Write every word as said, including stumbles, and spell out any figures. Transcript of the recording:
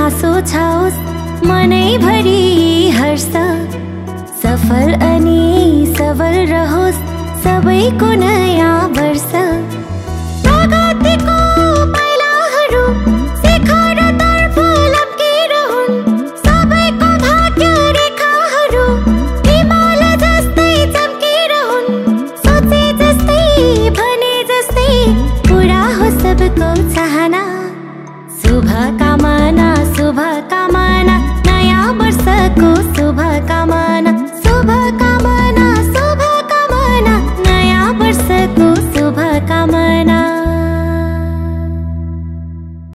हाँसो छाओस् मनैभरि हर्ष। सफल अनि सबल रहोस् सबैको नयाँ वर्ष।